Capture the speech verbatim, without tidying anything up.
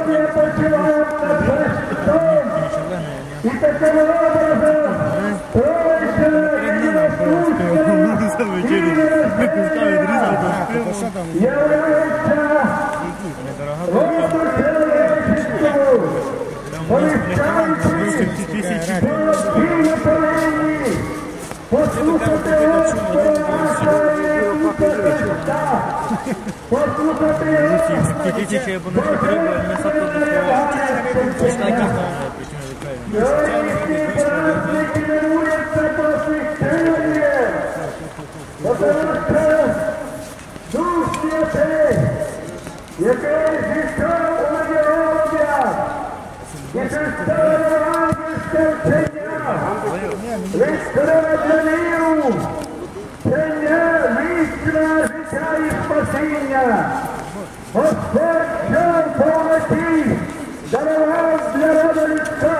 Сьогодні почувають над Христом. І таким образом пройшла єдина служка і являється роду чоловічеству. Повіщаючи Божій повинні послухати Господа нашого Ісуса Христа. Послухати Господа, сьогоднішні праздники милуються посвященням, потому що Дух Святий, який зійшов у Євангелія, і Христа Євангельське вчення, відкриває для віру, вчення вічне життя і спасіння. Господь взяв повноті, дарував для роду людського